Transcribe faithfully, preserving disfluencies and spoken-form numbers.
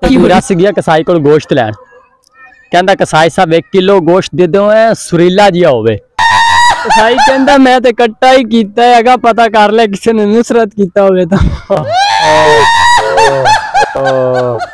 रस गया कसाई को गोश्त लैन, कहंदा कसाई साहब एक किलो गोश्त दे दो सुरीला जिहा होवे। कसाई कहंदा मैं ते कट्टा ही कीता हैगा, पता कर ले किसी ने नुसरत कीता होवे तां।